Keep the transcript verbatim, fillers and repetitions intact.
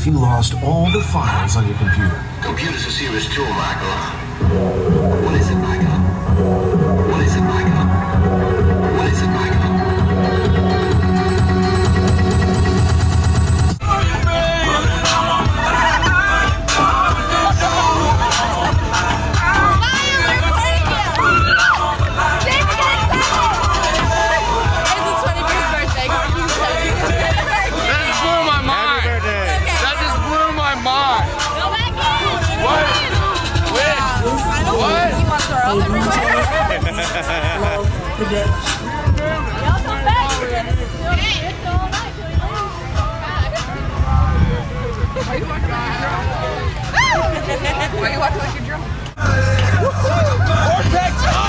if you lost all the files on your computer? Computer's a serious tool, Michael. What is it, Michael? What is it, Michael? What is it, Michael? The bitch. Y'all come back. It's all night. Why you walking like you're drunk? Why you walking like you're drunk? Vortex